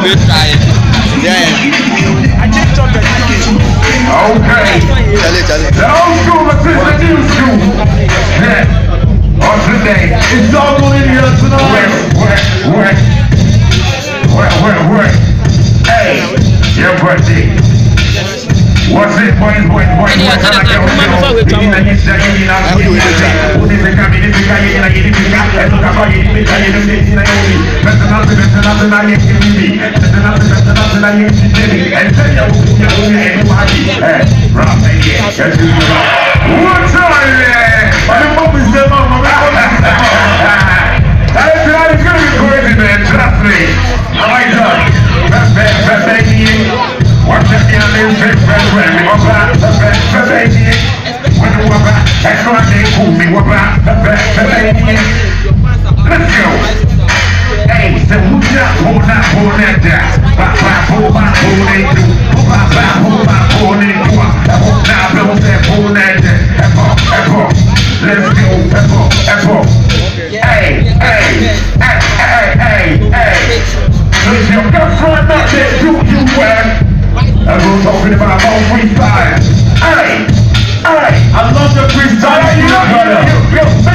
Okay. The old school versus the new school. Yeah. On today. It's all in here tonight. Where? Hey, your birthday. What's it, boys? Watch it in the face, friend. Let's go. Hey, so who's that? Hold that down. Let's go. Hey. If your girlfriend not there, do you well? And we're talking about all freestyle. Hey, I love the freestyle. You